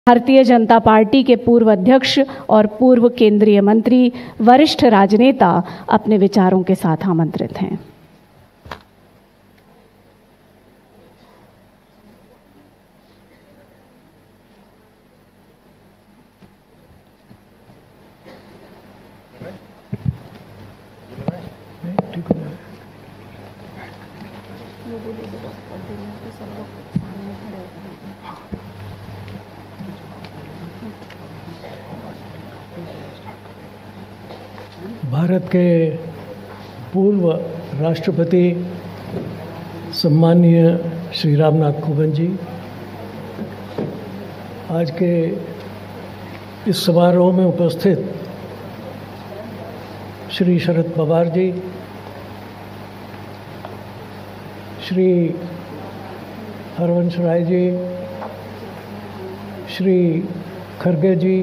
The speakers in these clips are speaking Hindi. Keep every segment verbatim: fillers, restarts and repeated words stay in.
भारतीय जनता पार्टी के पूर्व अध्यक्ष और पूर्व केंद्रीय मंत्री, वरिष्ठ राजनेता अपने विचारों के साथ आमंत्रित हैं। भारत के पूर्व राष्ट्रपति सम्माननीय श्री रामनाथ कोविंद जी, आज के इस समारोह में उपस्थित श्री शरद पवार जी, श्री हरवंश राय जी, श्री खरगे जी,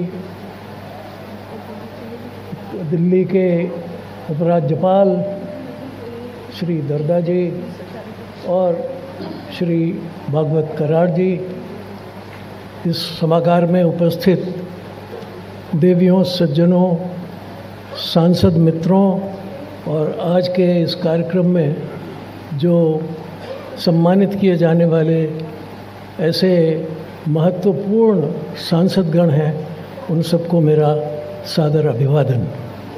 दिल्ली के उपराज्यपाल श्री दर्दा जी और श्री भागवत कराड़ जी, इस सभागार में उपस्थित देवियों, सज्जनों, सांसद मित्रों और आज के इस कार्यक्रम में जो सम्मानित किए जाने वाले ऐसे महत्वपूर्ण सांसदगण हैं, उन सबको मेरा सादर अभिवादन।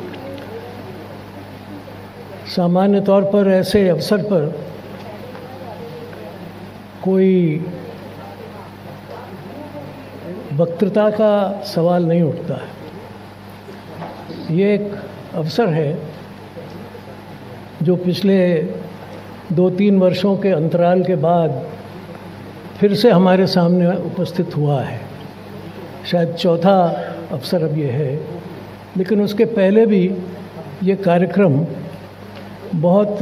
सामान्य तौर पर ऐसे अवसर पर कोई वक्तृता का सवाल नहीं उठता है। ये एक अवसर है जो पिछले दो तीन वर्षों के अंतराल के बाद फिर से हमारे सामने उपस्थित हुआ है। शायद चौथा अवसर अब ये है, लेकिन उसके पहले भी ये कार्यक्रम बहुत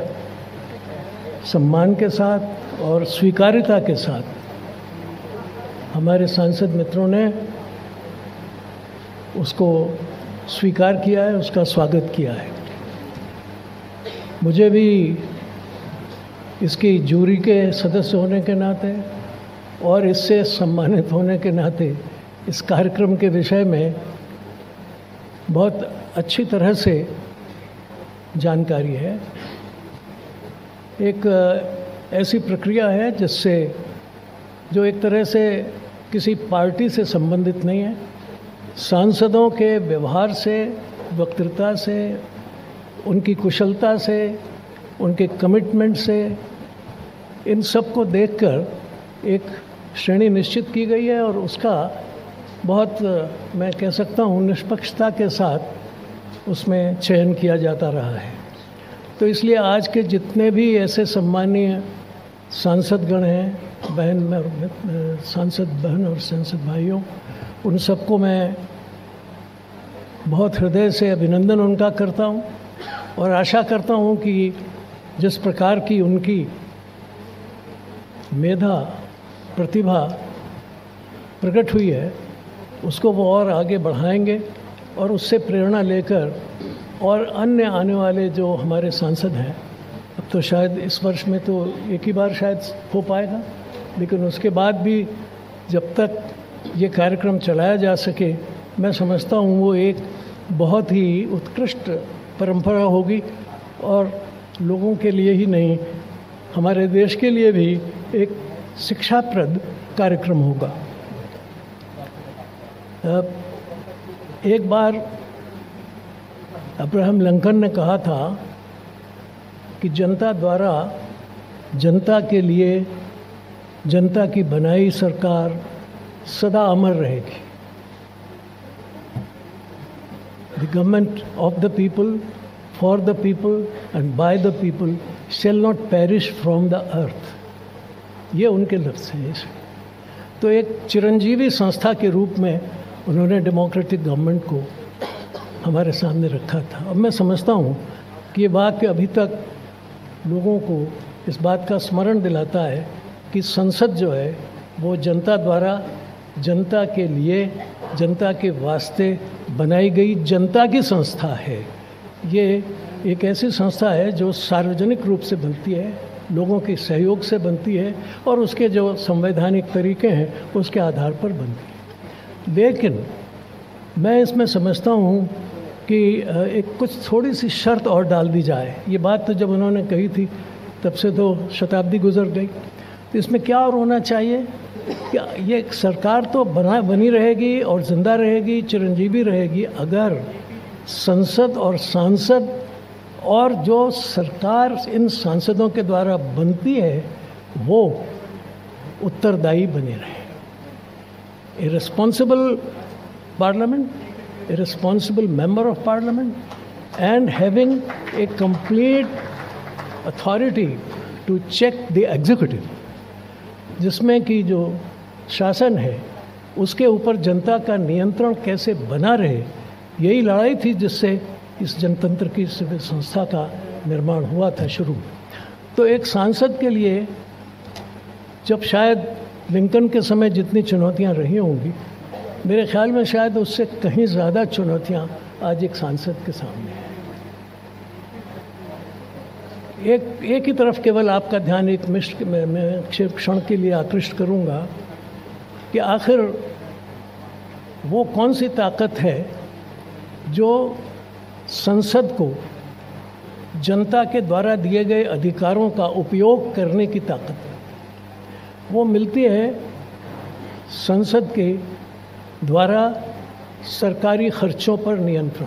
सम्मान के साथ और स्वीकार्यता के साथ हमारे सांसद मित्रों ने उसको स्वीकार किया है, उसका स्वागत किया है। मुझे भी इसकी जूरी के सदस्य होने के नाते और इससे सम्मानित होने के नाते इस कार्यक्रम के विषय में बहुत अच्छी तरह से जानकारी है। एक ऐसी प्रक्रिया है जिससे जो एक तरह से किसी पार्टी से संबंधित नहीं है, सांसदों के व्यवहार से, वक्तृता से, उनकी कुशलता से, उनके कमिटमेंट से, इन सब को देखकर एक श्रेणी निश्चित की गई है और उसका बहुत, मैं कह सकता हूँ, निष्पक्षता के साथ उसमें चयन किया जाता रहा है। तो इसलिए आज के जितने भी ऐसे सम्मानीय सांसदगण हैं, बहन और सांसद बहन और सांसद भाइयों, उन सबको मैं बहुत हृदय से अभिनंदन उनका करता हूँ और आशा करता हूँ कि जिस प्रकार की उनकी मेधा, प्रतिभा प्रकट हुई है, उसको वो और आगे बढ़ाएंगे और उससे प्रेरणा लेकर और अन्य आने वाले जो हमारे सांसद हैं, अब तो शायद इस वर्ष में तो एक ही बार शायद हो पाएगा, लेकिन उसके बाद भी जब तक ये कार्यक्रम चलाया जा सके, मैं समझता हूँ वो एक बहुत ही उत्कृष्ट परंपरा होगी और लोगों के लिए ही नहीं, हमारे देश के लिए भी एक शिक्षाप्रद कार्यक्रम होगा। एक बार अब्राहम लिंकन ने कहा था कि जनता द्वारा जनता के लिए जनता की बनाई सरकार सदा अमर रहेगी। The government of the people, for the people and by the people shall not perish from the earth। ये उनके लफ्ज़ हैं। तो एक चिरंजीवी संस्था के रूप में उन्होंने डेमोक्रेटिक गवर्नमेंट को हमारे सामने रखा था। अब मैं समझता हूँ कि ये वाक्य अभी तक लोगों को इस बात का स्मरण दिलाता है कि संसद जो है वो जनता द्वारा, जनता के लिए, जनता के वास्ते बनाई गई जनता की संस्था है। ये एक ऐसी संस्था है जो सार्वजनिक रूप से बनती है, लोगों के सहयोग से बनती है और उसके जो संवैधानिक तरीके हैं उसके आधार पर बनती है। लेकिन मैं इसमें समझता हूँ कि एक कुछ थोड़ी सी शर्त और डाल दी जाए। ये बात तो जब उन्होंने कही थी तब से तो शताब्दी गुजर गई, तो इसमें क्या और होना चाहिए कि ये सरकार तो बना बनी रहेगी और ज़िंदा रहेगी, चिरंजीवी रहेगी, अगर संसद और सांसद और जो सरकार इन सांसदों के द्वारा बनती है वो उत्तरदायी बने रहे। A responsible parliament, a responsible member of parliament, and having a complete authority to check the executive, जिसमें कि जो शासन है उसके ऊपर जनता का नियंत्रण कैसे बना रहे, यही लड़ाई थी जिससे इस जनतंत्र की संस्था का निर्माण हुआ था शुरू। तो एक सांसद के लिए जब शायद लिंकन के समय जितनी चुनौतियां रही होंगी, मेरे ख्याल में शायद उससे कहीं ज़्यादा चुनौतियां आज एक सांसद के सामने हैं। एक एक ही तरफ केवल आपका ध्यान एक मिष्ट मैं, मैं क्षण के लिए आकृष्ट करूंगा कि आखिर वो कौन सी ताकत है जो संसद को जनता के द्वारा दिए गए अधिकारों का उपयोग करने की ताकत है। वो मिलती है संसद के द्वारा सरकारी खर्चों पर नियंत्रण।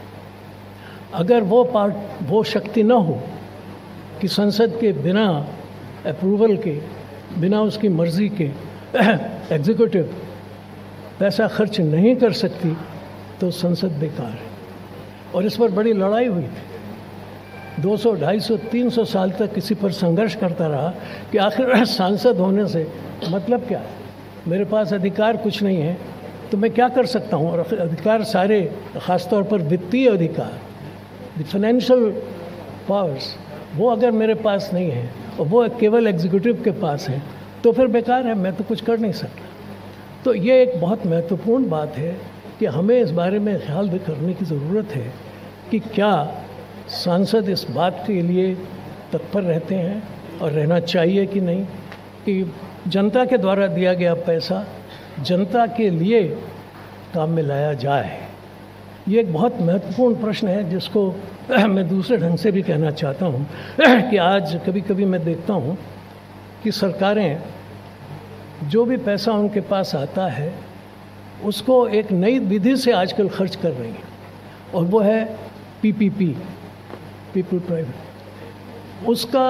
अगर वो पार्ट वो शक्ति न हो कि संसद के बिना अप्रूवल के, बिना उसकी मर्ज़ी के एग्जीक्यूटिव पैसा खर्च नहीं कर सकती, तो संसद बेकार है। और इस पर बड़ी लड़ाई हुई थी। दो सौ, ढाई सौ, तीन सौ साल तक किसी पर संघर्ष करता रहा कि आखिर सांसद होने से मतलब क्या है, मेरे पास अधिकार कुछ नहीं है तो मैं क्या कर सकता हूँ। और अधिकार सारे, ख़ासतौर पर वित्तीय अधिकार, द फाइनेंशियल पावर्स, वो अगर मेरे पास नहीं है और वो केवल एग्जीक्यूटिव के पास है तो फिर बेकार है, मैं तो कुछ कर नहीं सकता। तो ये एक बहुत महत्वपूर्ण बात है कि हमें इस बारे में ख्याल भी करने की ज़रूरत है कि क्या सांसद इस बात के लिए तत्पर रहते हैं और रहना चाहिए कि नहीं, कि जनता के द्वारा दिया गया पैसा जनता के लिए काम में लाया जाए। ये एक बहुत महत्वपूर्ण प्रश्न है जिसको मैं दूसरे ढंग से भी कहना चाहता हूँ कि आज कभी कभी मैं देखता हूँ कि सरकारें जो भी पैसा उनके पास आता है उसको एक नई विधि से आजकल खर्च कर रही हैं, और वो है पीपीपी, पीपल प्राइवेट। उसका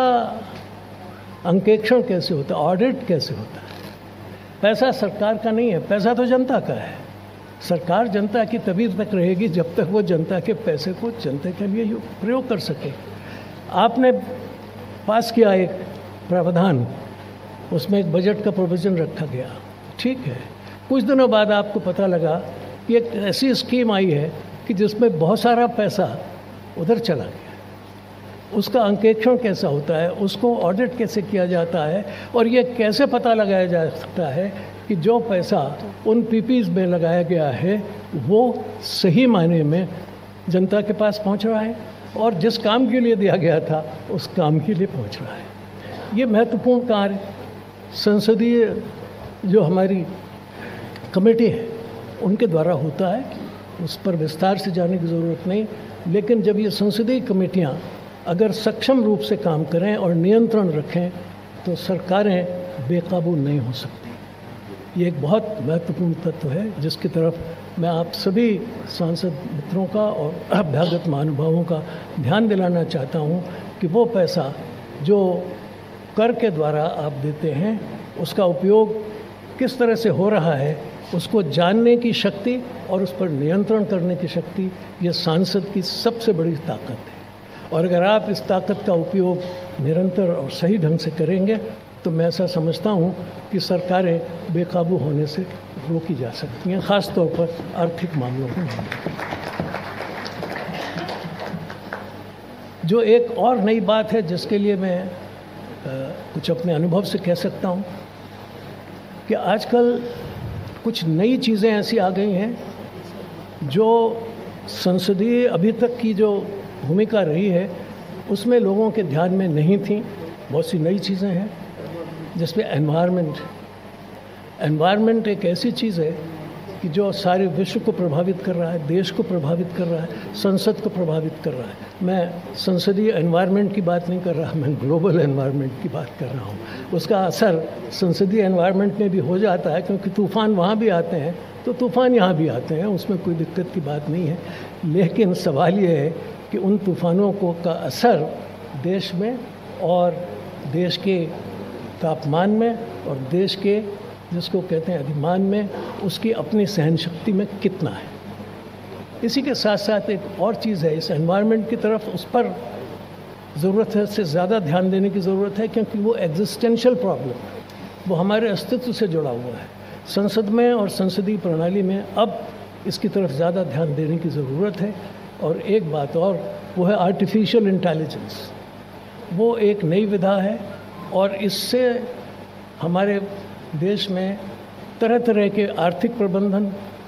अंकेक्षण कैसे होता है, ऑडिट कैसे होता है। पैसा सरकार का नहीं है, पैसा तो जनता का है। सरकार जनता की तभी तक रहेगी जब तक वो जनता के पैसे को जनता के लिए प्रयोग कर सके। आपने पास किया एक प्रावधान, उसमें एक बजट का प्रोविज़न रखा गया, ठीक है। कुछ दिनों बाद आपको पता लगा कि एक ऐसी स्कीम आई है कि जिसमें बहुत सारा पैसा उधर चला गया। उसका अंकेक्षण कैसा होता है, उसको ऑडिट कैसे किया जाता है, और ये कैसे पता लगाया जा सकता है कि जो पैसा उन पीपीज में लगाया गया है वो सही मायने में जनता के पास पहुंच रहा है और जिस काम के लिए दिया गया था उस काम के लिए पहुंच रहा है। ये महत्वपूर्ण कार्य संसदीय जो हमारी कमेटी है उनके द्वारा होता है, उस पर विस्तार से जाने की ज़रूरत नहीं। लेकिन जब ये संसदीय कमेटियाँ अगर सक्षम रूप से काम करें और नियंत्रण रखें तो सरकारें बेकाबू नहीं हो सकती। ये एक बहुत महत्वपूर्ण तत्व है जिसकी तरफ मैं आप सभी सांसद मित्रों का और अभ्यागत महानुभावों का ध्यान दिलाना चाहता हूँ कि वो पैसा जो कर के द्वारा आप देते हैं उसका उपयोग किस तरह से हो रहा है उसको जानने की शक्ति और उस पर नियंत्रण करने की शक्ति ये सांसद की सबसे बड़ी ताकत है। और अगर आप इस ताकत का उपयोग निरंतर और सही ढंग से करेंगे तो मैं ऐसा समझता हूँ कि सरकारें बेकाबू होने से रोकी जा सकती हैं, ख़ास तौर पर आर्थिक मामलों में। जो एक और नई बात है जिसके लिए मैं आ, कुछ अपने अनुभव से कह सकता हूँ कि आजकल कुछ नई चीज़ें ऐसी आ गई हैं जो संसदीय अभी तक की जो भूमिका रही है उसमें लोगों के ध्यान में नहीं थी। बहुत सी नई चीज़ें हैं जिसमें एनवायरनमेंट एनवायरनमेंट एक ऐसी चीज़ है कि जो सारे विश्व को प्रभावित कर रहा है, देश को प्रभावित कर रहा है, संसद को प्रभावित कर रहा है। मैं संसदीय एनवायरनमेंट की बात नहीं कर रहा, मैं ग्लोबल एनवायरनमेंट की बात कर रहा हूँ। उसका असर संसदीय एनवायरनमेंट में भी हो जाता है, क्योंकि तूफ़ान वहाँ भी आते हैं तो तूफ़ान यहाँ भी आते हैं, उसमें कोई दिक्कत की बात नहीं है। लेकिन सवाल ये है कि उन तूफ़ानों को का असर देश में और देश के तापमान में और देश के जिसको कहते हैं अधिमान में, उसकी अपनी सहन शक्ति में कितना है। इसी के साथ साथ एक और चीज़ है, इस एनवायरनमेंट की तरफ उस पर ज़रूरत है से ज़्यादा ध्यान देने की ज़रूरत है, क्योंकि वो एग्जिस्टेंशियल प्रॉब्लम, वो हमारे अस्तित्व से जुड़ा हुआ है। संसद में और संसदीय प्रणाली में अब इसकी तरफ ज़्यादा ध्यान देने की ज़रूरत है। और एक बात और, वो है आर्टिफिशियल इंटेलिजेंस। वो एक नई विधा है और इससे हमारे देश में तरह तरह के आर्थिक प्रबंधन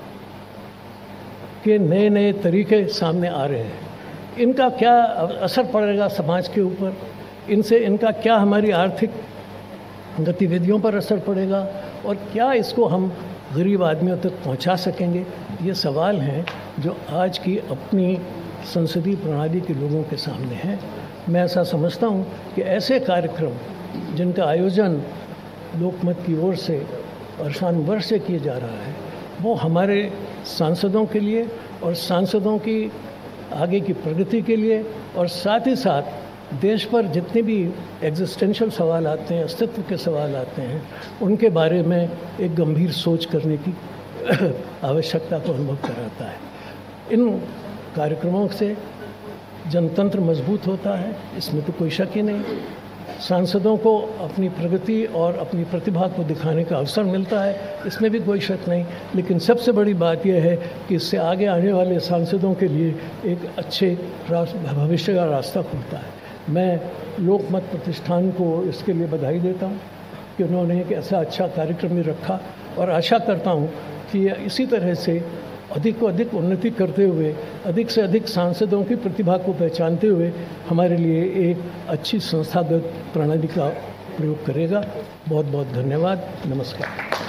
के नए नए तरीके सामने आ रहे हैं। इनका क्या असर पड़ेगा समाज के ऊपर, इनसे इनका क्या हमारी आर्थिक गतिविधियों पर असर पड़ेगा और क्या इसको हम गरीब आदमियों तक पहुंचा सकेंगे, ये सवाल हैं जो आज की अपनी संसदीय प्रणाली के लोगों के सामने हैं। मैं ऐसा समझता हूं कि ऐसे कार्यक्रम जिनका आयोजन लोकमत की ओर से और वर्ष से किया जा रहा है, वो हमारे सांसदों के लिए और सांसदों की आगे की प्रगति के लिए और साथ ही साथ देश पर जितने भी एग्जिस्टेंशियल सवाल आते हैं, अस्तित्व के सवाल आते हैं, उनके बारे में एक गंभीर सोच करने की आवश्यकता को अनुभव कराता है। इन कार्यक्रमों से जनतंत्र मजबूत होता है, इसमें तो कोई शक ही नहीं। सांसदों को अपनी प्रगति और अपनी प्रतिभा को दिखाने का अवसर मिलता है, इसमें भी कोई शक नहीं। लेकिन सबसे बड़ी बात यह है कि इससे आगे आने वाले सांसदों के लिए एक अच्छे भविष्य का रास्ता खुलता है। मैं लोकमत प्रतिष्ठान को इसके लिए बधाई देता हूँ कि उन्होंने एक ऐसा अच्छा कार्यक्रम भी रखा और आशा करता हूँ कि इसी तरह से अधिक को अधिक उन्नति करते हुए, अधिक से अधिक सांसदों की प्रतिभा को पहचानते हुए हमारे लिए एक अच्छी संस्थागत प्रणाली का प्रयोग करेगा। बहुत बहुत धन्यवाद। नमस्कार।